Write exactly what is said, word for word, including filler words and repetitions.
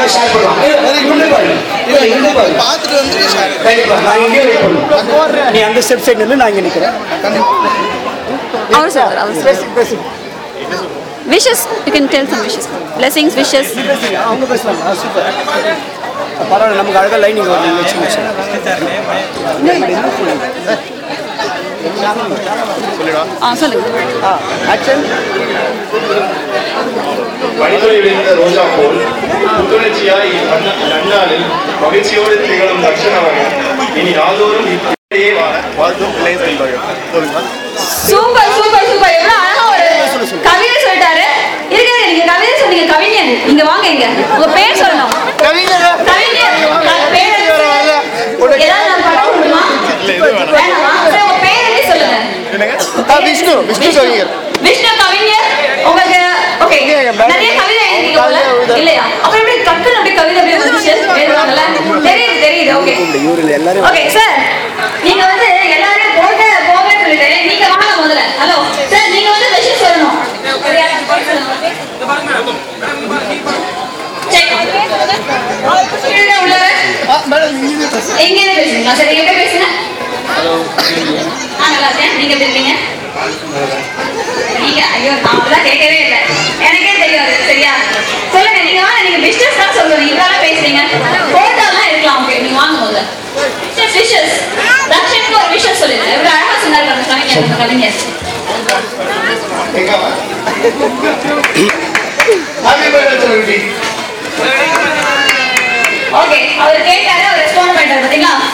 Share பண்ணுவாங்க. இல்ல இங்க பாரு. பாத்துட்டு வந்து ஷேர். கண்டிப்பா நான் இங்கே வெயிட் பண்ணுவேன். நீ அந்த ஸ்டெப் சைடுல இருந்து நான் இங்க நிக்கிறேன். அவர் சார் அவர் basic basic wishes you can tell some wishes blessings wishes அவங்க பேசலாம். சூப்பர். பரவாயில்லை நமக்கு அழகா லைனிங் வருது வெச்சு வெச்சு. சொல்லுடா. ஆ சொல்லுங்க. ஆ ஆக்ஷன். பணித்துறை விழுந்த ரோஜா போல் புத்துணர்ச்சியாய் நன்னாளில் மகிழ்ச்சியோடு திகழும் தக்ஷன் அவர்கள் இனி நாள்தோறும் இப்படியே வாழ்த்தும் பிள்ளை செல்வார்கள். Super super super. எவ்வளவு அழகா ஒரு கவிதை சொல்லிட்டாரு. இருங்க நீங்க கவிதை சொன்னீங்க கவிஞர். இங்க வாங்க இங்க. உங்க பேர் சொல்லணும். கவிஞர். கவிஞர். பேர் வரல. ஏதாவது நான் பாட முடியுமா? இல்ல இது வேணாம். வேணாமா? சரி உங்க பேர் என்ன சொல்லுங்க. என்னங்க? ஆ விஷ்ணு விஷ்ணு கவிஞர். விஷ்ணு கவிஞர். உங்களுக்கு ஓகே. நிறைய கவிதை எழுதிங்க போல. இல்லையா? அப்புறம் எப்படி கக்கல் அப்படி கவிதை அப்படியே வந்துச்சு. எழுதுவாங்கல. தெரியுது தெரியுது. ஓகே. Okay sir. நீங்க வந்து எல்லாரும் போக போக சொல்லிட்டு நீங்க வாங்க முதல்ல. ஹலோ சார் நீங்க வந்து விஷயம் சொல்லணும். சரியா? இந்த பாருங்க. செக். உள்ள உள்ள. ஆ மேடம் இங்க பேசுங்க. எங்க பேசுங்க? சரி எங்க பேசுங்க? ஹலோ. ஆ நல்லா இருக்கேன். நீங்க எப்படி இருக்கீங்க? நீங்க ஐயோ நான் அதெல்லாம் கேட்கவே இல்லை. எனக்கே தெரியாது. சரியா? சொல்லுங்க நீங்க வாங்க. நீங்க பிசினஸ் தான் சொல்லுங்க. இவ்வளவு பேசுறீங்க. போட்டோலாம் இருக்கலாம். ஓகே நீங்க வாங்க முதல்ல. விஷஸ் தக்ஷனுக்கு ஒரு விஷஸ் சொல்லுங்க. எவ்வளவு அழகா சொன்னாரு அந்த கவிஞர் கவிஞர். ஓகே அவர் கேட்டாரு அவர் ரெஸ்பாண்ட் பண்ணிட்டாரு பாத்தீங்களா?